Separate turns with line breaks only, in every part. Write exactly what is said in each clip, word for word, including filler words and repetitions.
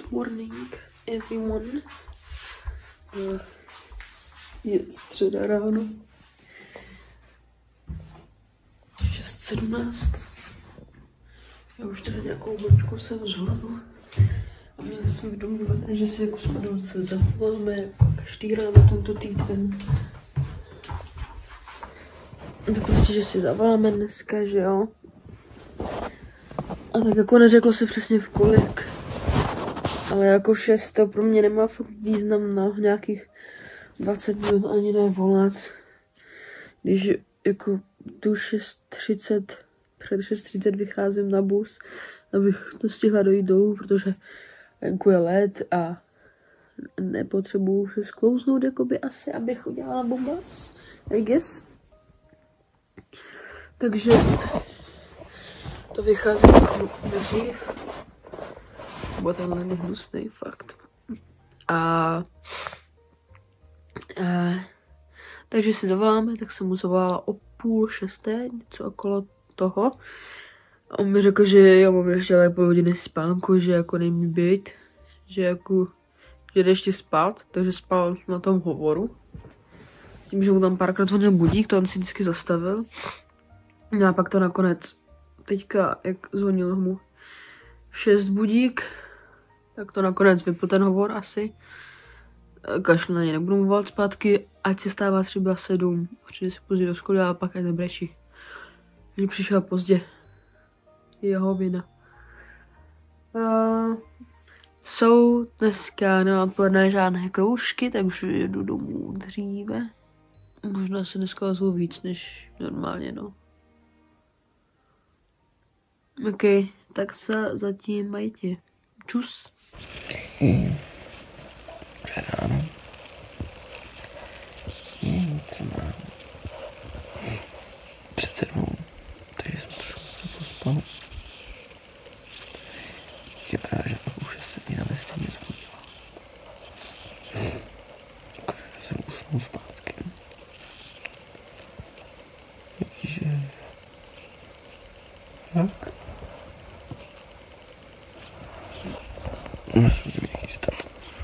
morning, everyone. Je středa ráno. šest sedmnáct. Já už tady nějakou mlčku jsem zhlednu. A měli jsme domluvat, že si jako spadlce zavoláme jako každý ráno tento týden. Tak prostě, že si zavoláme dneska, že jo. A tak jako neřeklo se přesně v kolik. Ale jako šest to pro mě nemá fakt význam na nějakých dvacet minut ani ne volat. Když jako tu šest třicet, před šest třicet vycházím na bus, abych to stihla dojít dolů, protože venku je led a nepotřebuju se sklouznout jakoby asi, abych udělala bombac, I guess. Takže to vychází jako dřív. Bo ten led je hnusný, fakt. A, a takže si zavoláme, tak jsem mu zavolala o půl šesté, něco okolo toho. A on mi řekl, že já mám ještě ale půl hodiny spánku, že jako nejmí být, že jako, že jde ještě spát, takže spal na tom hovoru. S tím, že mu tam párkrát zvonil budík, to on si vždycky zastavil. No a pak to nakonec, teďka, jak zvonil mu šest budík, tak to nakonec vypl ten hovor asi. Kašlu na ně, nebudu mu volat zpátky, ať se stává třeba sedm, přijde se pozdě do školy a pak ať nebrečí. Že přišel pozdě. Jeho vina. Uh, jsou dneska neodpoledne žádné kroužky, takže jedu domů dříve. Možná se dneska ozvu víc než normálně, no. OK, tak se zatím majte. Čus.
Dobré ráno. Nic mám. Před sedmou, takže jsem trošku pospal. Je právě, že pak už se mě na městě mě zbudila. Akorát jsem usnul zpátky. Takže... Tak. Já jsem si mě chystat.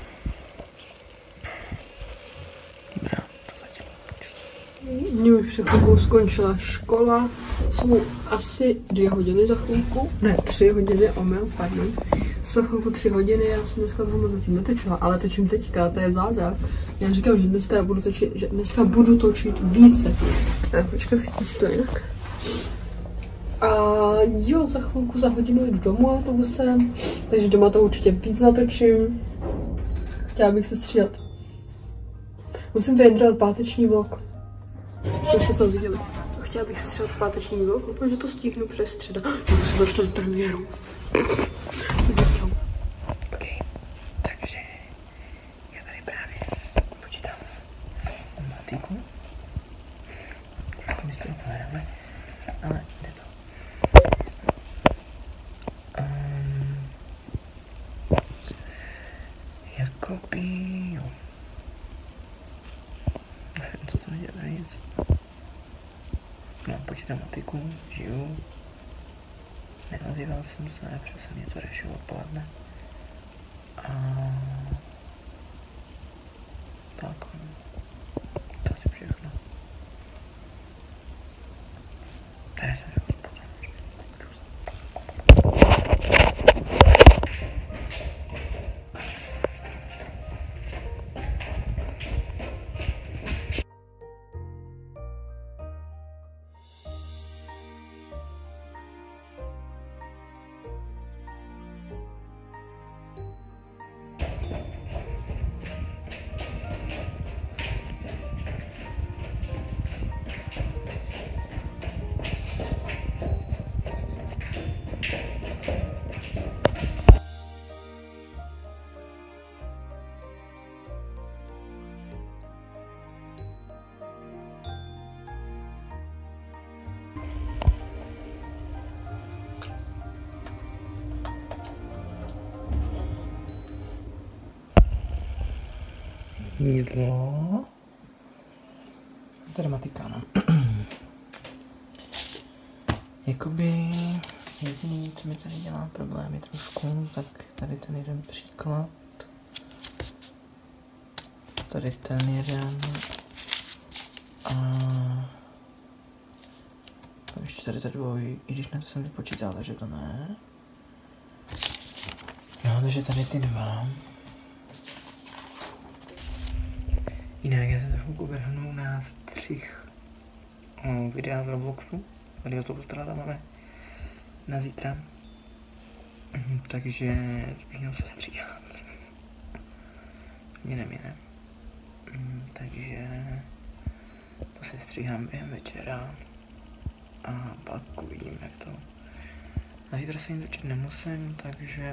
Dobrá, to zatím.
Mně už před chvilkou skončila škola. Jsou asi dvě hodiny za chvilku. Ne, tři hodiny, omyl, pardon. Jsou za chvilku tři hodiny, já jsem dneska toho moc zatím netočila, ale točím teďka, to je zázrak. Já říkám, že dneska budu točit, že dneska budu točit více. Ne, počkat, chytím si to jinak. A jo, za chvilku, za hodinu jdu domů autobusem, takže doma to určitě víc natočím. Chtěla bych se střídat. Musím vyjadřovat páteční vlog. Co jste snad viděli. Chtěla bych se střídat páteční vlog, protože to stihnu přes středa. Musím dostat premiéru.
OK, takže já tady právě počítám matiku. Trošku mi z toho pohledáme, ale jde to. Um, jakoby, jo. Nevím, co jsem viděl říct. No, počítám matiku, žiju. Neozýval jsem se, protože jsem něco řešil odpoledne. A... tak, to asi všechno. Tady jsem řekl spolu. Jídlo. Tady matika, no. Jakoby jediný, co mi tady dělá problémy trošku, tak tady ten jeden příklad. Tady ten jeden. A ještě tady ta dvoj, i když na to jsem vypočítal, takže to ne. No, takže tady ty dva. Jinak já se trochu vrhnu na střih o, videa z Robloxu. Tady z toho strana máme na zítra. Takže bych měl se stříhat. Jinem jinem. Takže to si stříhám během večera. A pak uvidím, jak to. Na zítra se jim točit nemusím, takže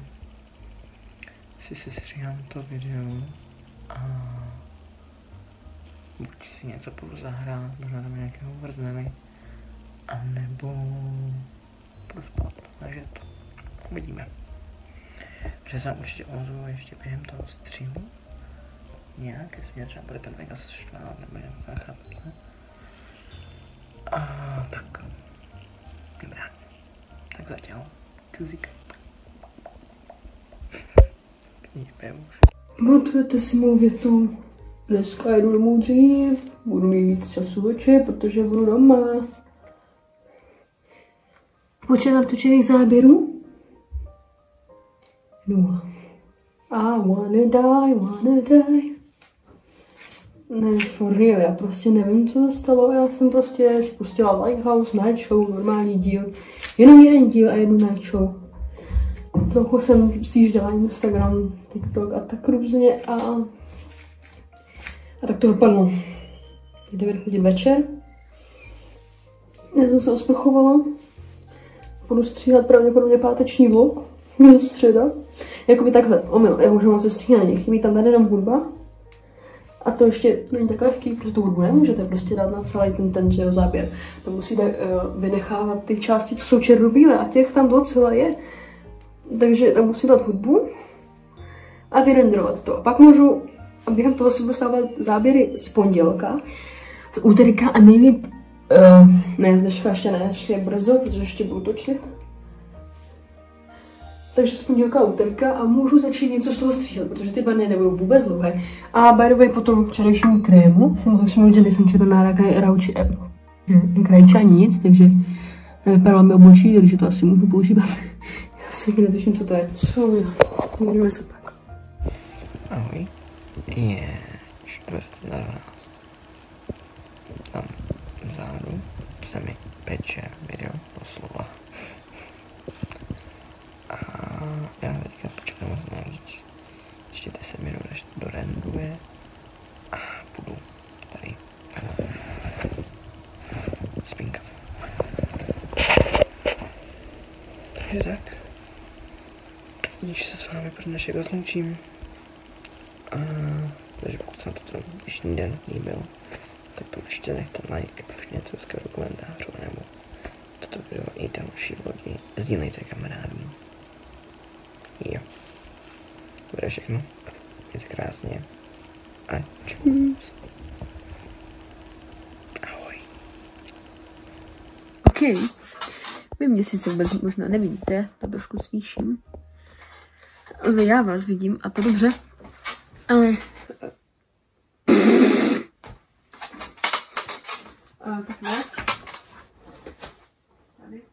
si se stříhám to video a buď si něco budu zahrát, možná tam nějakého vrznemy, a nebo budu spát, takže to uvidíme. Protože se vám určitě ozvu ještě během toho stříhu. Nějak, jestli mě třeba bude ten mega štvát, nebo nějaká chápete. A tak. Dobrá. Tak zatím. Čuzík. Jebe už.
Pamatujete si mou větu? Dneska jdu domů dřív, budu mít víc času večer, protože budu doma. Počet natočených záběrů? Nula. I wanna die, wanna die. Ne, for real, já prostě nevím, co se stalo, já jsem prostě si pustila Lighthouse, Night Show, normální díl, jenom jeden díl a jednu Night Show. Trochu jsem sjížděla Instagram, TikTok a tak různě a, a tak to dopadlo. Je devět hodin večer, já jsem se osprchovala, budu stříhat pravděpodobně páteční vlog, středa, jakoby takhle, omyl, já už mám se stříhaně, chybí tam tady jenom hudba. A to ještě není tak lehký, protože tu hudbu nemůžete prostě dát na celý ten, ten že jo, záběr. To musíte uh, vynechávat ty části, co jsou černobílé, a těch tam docela je. Takže tam musím dát hudbu a vyrendrovat to. A pak můžu, a během toho si budu stávat záběry z pondělka, z úterka a nejlíp, uh, ne, z dneška ještě ne, ještě je brzo, protože ještě budu točit. Takže z pondělka a úterka a můžu začít něco z toho stříhat, protože ty dny nebudou vůbec dlouhé. A by the way, po tom včerejšímu krému jsem mohla všimnout, že nejsem červená rauči, jak rajče ani nic, takže nevypadala mi obočí, takže to asi můžu používat. Já se taky netuším, co to je. Co je? Uvidíme se pak.
Ahoj. Je čtvrt na dvanáct. Tam vzadu se mi peče video doslova. A já teďka počkám moc nějakých ještě deset minut, až to dorenduje a budu tady spinkat. Takže tak. Již se s vámi pro dnešek rozloučím. A takže pokud se vám to ten dnešní den líbil, tak to určitě nechte like, už něco hezkého do komentářů, nebo toto video i další vlogy sdílejte kamarádům. Jo. Bude všechno. Je se krásně. A čus. Ahoj.
OK. Vy mě sice vůbec možná nevidíte, to trošku zvýším. Ale já vás vidím a to dobře. Ale... A tak ne. Tady.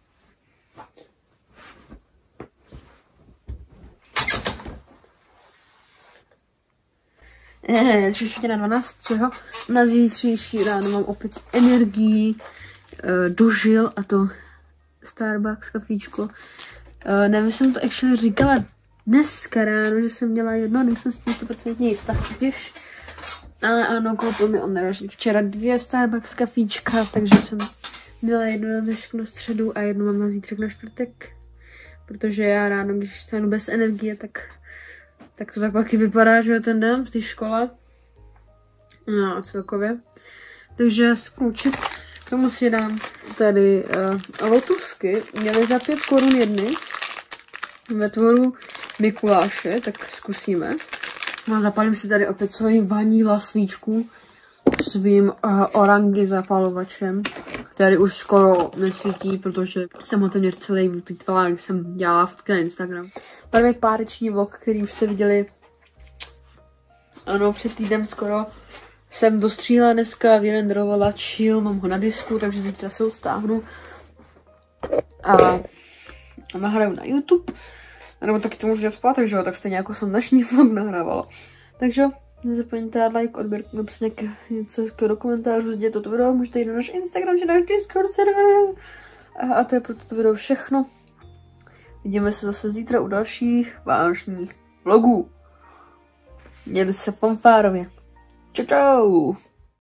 Eh, tři na dvanáct, čeho? Na zítřejší ráno mám opět energii, uh, dožil, a to Starbucks kafíčko. Uh, nevím, jsem to actually říkala dneska ráno, že jsem měla jedno, nejsem s tím sto procent jistá, když. Ale ano, koupil mi on včera dvě Starbucks kafíčka, takže jsem měla jedno na dnešku na středu a jedno mám na zítřek na čtvrtek. Protože já ráno, když stanu bez energie, tak, tak to tak pak i vypadá, že je ten den v té škole. No a celkově. Takže já si budu učit. K tomu si dám tady uh, lotusky. Měly za pět korun jedny. Ve tvoru Mikuláše, tak zkusíme. No, zapalím si tady opět svoji vaníla svíčku svým uh, orangy zapalovačem. který už skoro nesvítí, protože jsem ho téměř celý vyplýtvala, jak jsem dělala fotky na Instagram. První páteční vlog, který už jste viděli, ano, před týdnem skoro, jsem dostříhala dneska, vyrenderovala chill, mám ho na disku, takže zítra se ho stáhnu a nahraju na YouTube, nebo taky to můžu dělat v pátek, že jo, tak stejně jako jsem dnešní vlog nahrávala. Takže nezapomeňte dát like, odběr, napsat nějaké něco hezkého do komentářů, sdílet toto video, můžete jít na náš Instagram, či náš Discord server. A, a to je pro toto video všechno. Vidíme se zase zítra u dalších vánočních vlogů. Mějte se fanfárově. Čau čau!